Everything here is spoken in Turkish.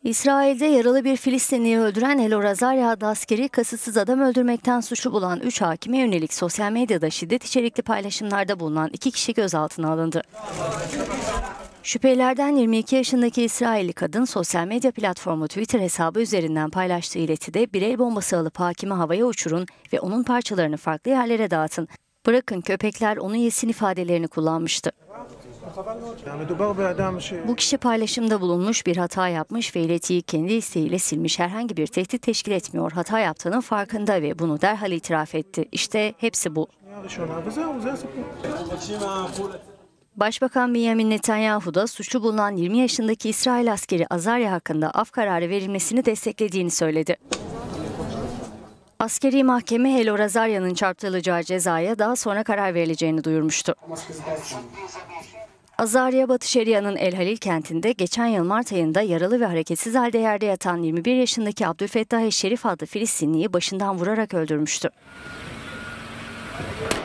İsrail'de yaralı bir Filistinliyi öldüren Elor Azaria adlı askeri kasıtsız adam öldürmekten suçlu bulan 3 hakime yönelik sosyal medyada şiddet içerikli paylaşımlarda bulunan 2 kişi gözaltına alındı. Şüphelilerden 22 yaşındaki İsrailli kadın sosyal medya platformu Twitter hesabı üzerinden paylaştığı iletide bir el bombası alıp hakimi havaya uçurun ve onun parçalarını farklı yerlere dağıtın. Bırakın köpekler onu yesin ifadelerini kullanmıştı. Bu kişi paylaşımda bulunmuş, bir hata yapmış ve iletiyi kendi isteğiyle silmiş, herhangi bir tehdit teşkil etmiyor. Hata yaptığının farkında ve bunu derhal itiraf etti. İşte hepsi bu. Başbakan Benjamin Netanyahu da suçlu bulunan 20 yaşındaki İsrail askeri Azaria hakkında af kararı verilmesini desteklediğini söyledi. Askeri mahkeme Elor Azaria'nın çarptırılacağı cezaya daha sonra karar verileceğini duyurmuştu. Azaria, Batı Şeria'nın El Halil kentinde geçen yıl Mart ayında yaralı ve hareketsiz halde yerde yatan 21 yaşındaki Abdülfettah Eşşerif adlı Filistinliyi başından vurarak öldürmüştü.